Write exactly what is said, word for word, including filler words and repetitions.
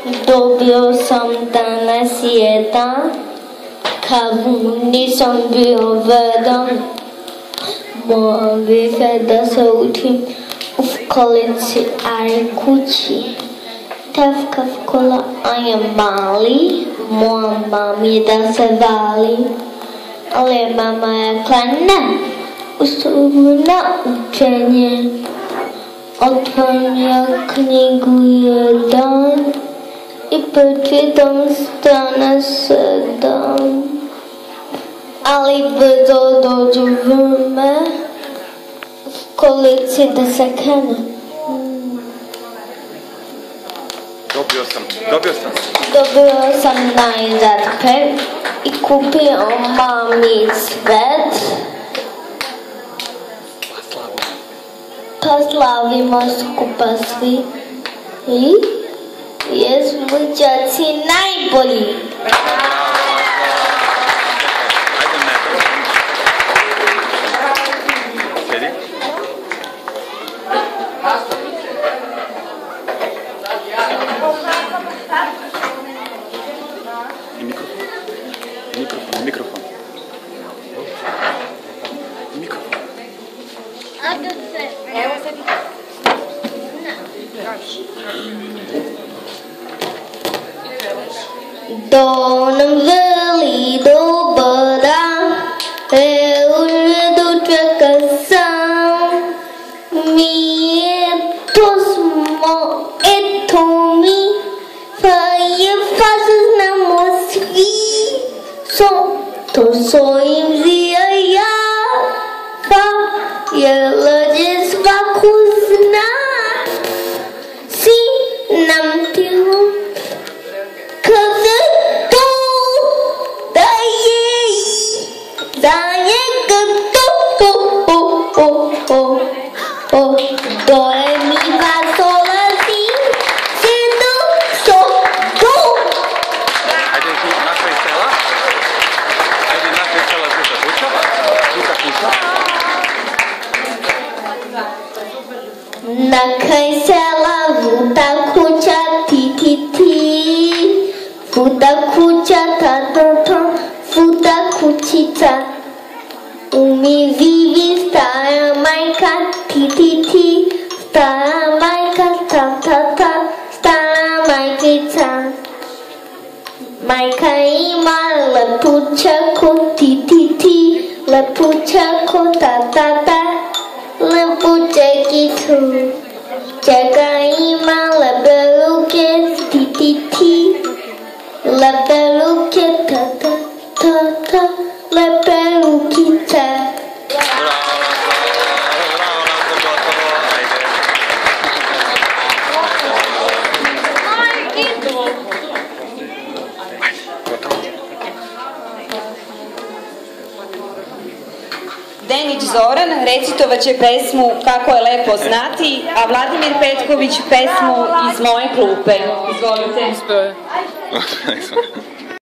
Dobio sam danas jedan, kavu nisam bio vedan. Moram više da se učim u školici, ali kući. Tevka škola, a je mali, moja mami da se vali. Ali mama je rekla ne, usuvu na učenje. Otvorio knjigu jedan i pročitam strane sedam. Ali brzo dođu vreme u školici da se krene. Dobio sam, dobio sam. Dobio sam najzad pet i kupio mami cvet. Pa slavimo skupa svi i jesmo đaci najbolji. I mikrofon. Mikrofon, mikrofon. Mikrofon. A da se... Evo se ti. Do nam veli dobar dan, e u redu čeka sam. Mi eto smo, eto mi, pa je faza znamo svi. So, to svojim zija ja, pa je lađe svaku zna. Si nam ti kaze to da je za njega to o o o o do re mi fa sol la si si do so do. Ajde ti nakraj sela. Ajde nakraj sela žuta kuća. Žuta kuća. Na kraj sela žuta kuća ti ti ti. Žuta kuća ta ta ta. Žuta kućica. U mi živi stara majka ti ti ti. Stara majka ta ta ta. Stara majkica. Majka ima lepučako ti ti ti. Lepučako ta ta ta. Lepučekicu. Čeka ima lepe ruke ti ti ti. Lepe ruke ta ta ta ta. Lepe rukice. Denić Zoran recitovat će pesmu Kako je lepo znati, a Vladimir Petković pesmu Iz moje klupe. Izvolite.